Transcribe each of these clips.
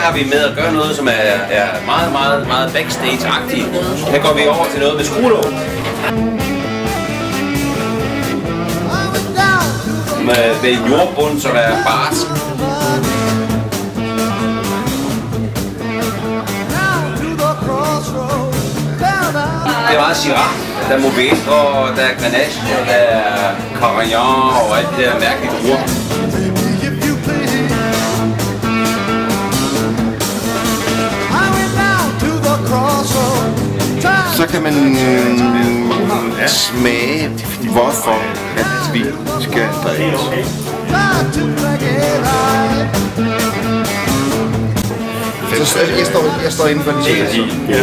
har vi med at gøre noget, som er meget backstage-agtigt. Her går vi over til noget med skruelåg. Med en jordbund, som er barsk. Det er meget Syrah, der er Mourvedre, der er Grenache, der er Carignan og alt det der mærkelige druer. Så kan man smage, hvorfor at vi skal drikkes. Så jeg står inden for den sidste. Ja.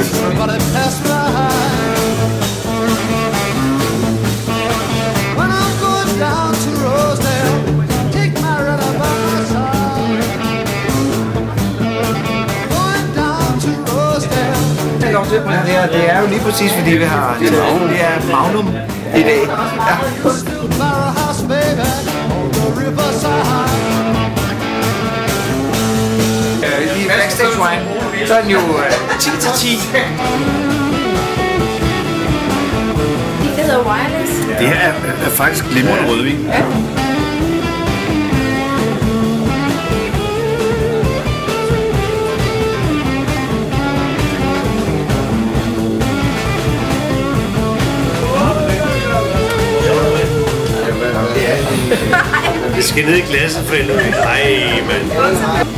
Det er jo lige præcis fordi vi har det er Magnum i dag. Ja. Lige backstage wine, så er den jo 10/10. Det hedder Wireless. Det her er faktisk glimrende rødvin. Ja. Det skal ned i glasset for helvede. Nej, mand.